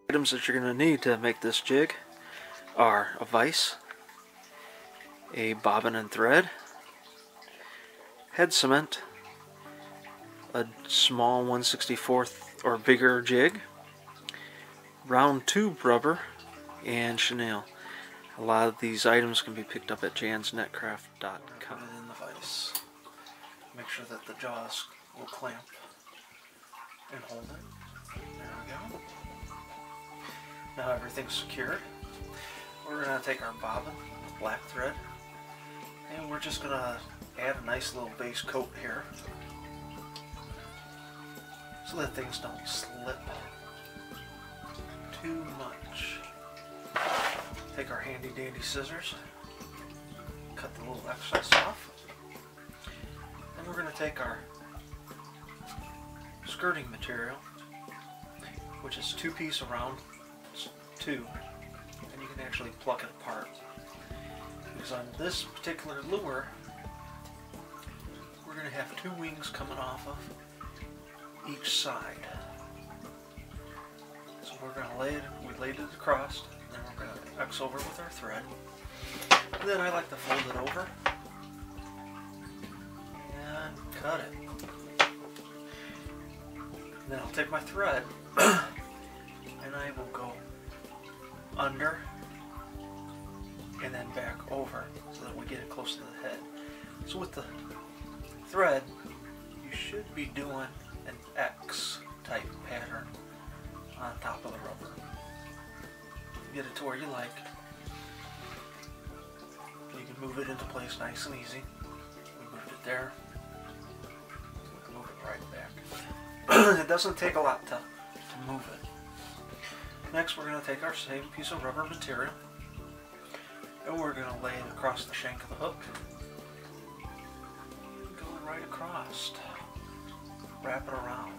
Items that you're going to need to make this jig are a vise, a bobbin and thread, head cement, a small 1/64 or bigger jig, round tube rubber, and chenille. A lot of these items can be picked up at jansnetcraft.com. Put it in the vise. Make sure that the jaws will clamp and hold it. There we go. Now everything's secured. We're going to take our bobbin with black thread and we're just going to add a nice little base coat here so that things don't slip too much. Take our handy dandy scissors, cut the little excess off, and we're going to take our skirting material, which is 2-piece around 2, and you can actually pluck it apart. Because on this particular lure, we're going to have 2 wings coming off of each side. So we're going to lay it across, and then we're going to X over with our thread. And then I like to fold it over and cut it. And then I'll take my thread and I will go under and then back over so that we get it close to the head. So with the thread, you should be doing an X type pattern on top of the rubber. Get it to where you like. You can move it into place nice and easy. We moved it there. We can move it right back. It doesn't take a lot to move it. Next, we're going to take our same piece of rubber material and we're going to lay it across the shank of the hook. Going right across. Wrap it around.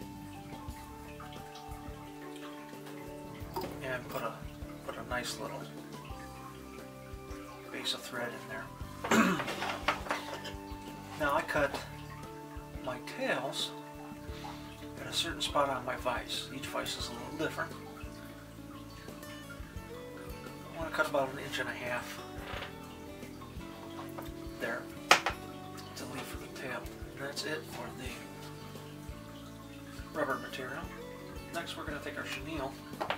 And put a nice little base of thread in there. Now I cut my tails at a certain spot on my vise. Each vise is a little different. I want to cut about 1.5 inches there to leave for the tail. And that's it for the rubber material. Next we're going to take our chenille.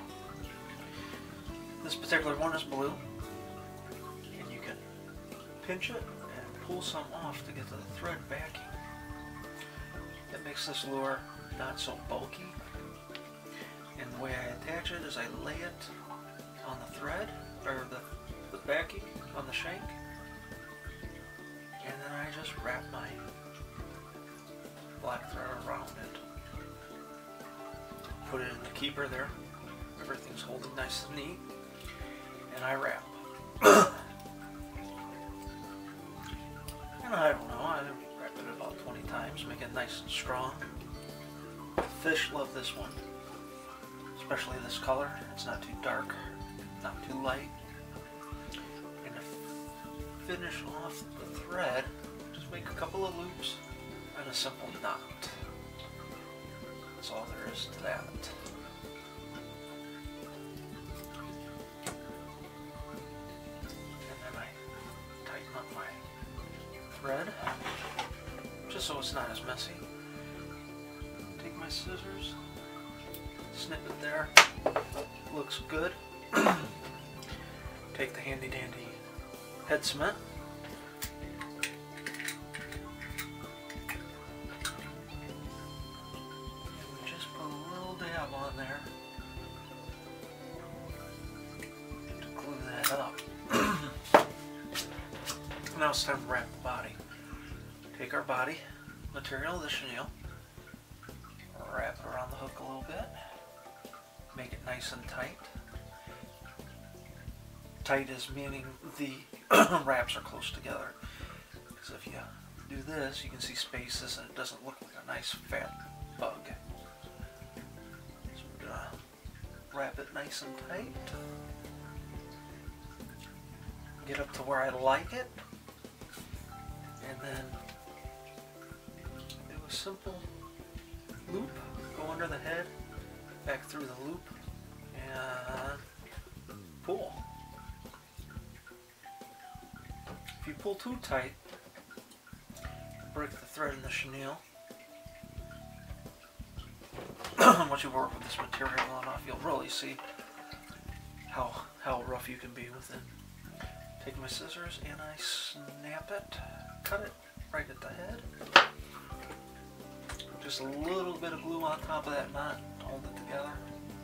This particular one is blue, and you can pinch it and pull some off to get to the thread backing. That makes this lure not so bulky. And the way I attach it is I lay it on the thread, or the backing on the shank, and then I just wrap my black thread around it. Put it in the keeper there. Everything's holding nice and neat. And I wrap. And I don't know, I wrap it about 20 times, make it nice and strong. Fish love this one, especially this color. It's not too dark, not too light. And to finish off the thread, just make a couple of loops and a simple knot. That's all there is to that. Thread, just so it's not as messy. Take my scissors, snip it there, looks good. Take the handy dandy head cement. And we just put a little dab on there to glue that up. Now it's time to wrap the body. Take our body material, the chenille, wrap it around the hook a little bit, make it nice and tight. Tight is meaning the wraps are close together. Because if you do this, you can see spaces and it doesn't look like a nice fat bug. So we're going to wrap it nice and tight. Get up to where I like it. And then do a simple loop, go under the head, back through the loop, and pull. If you pull too tight, break the thread in the chenille. Once you work with this material long enough, you'll really see how rough you can be with it. Take my scissors and I snap it, cut it right at the head. Just a little bit of glue on top of that knot, hold it together.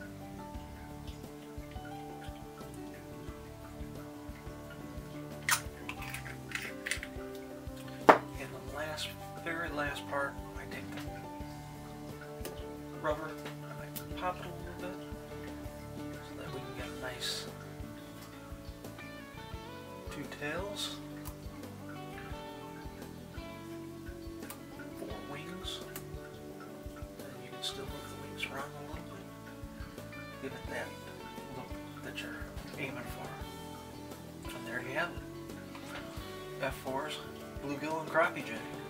And the very last part, I take the rubber and I pop it a little bit so that we can get a nice two tails, 4 wings, and you can still move the wings around a little bit, give it that look that you're aiming for. And there you have it. F4's bluegill and crappie jig.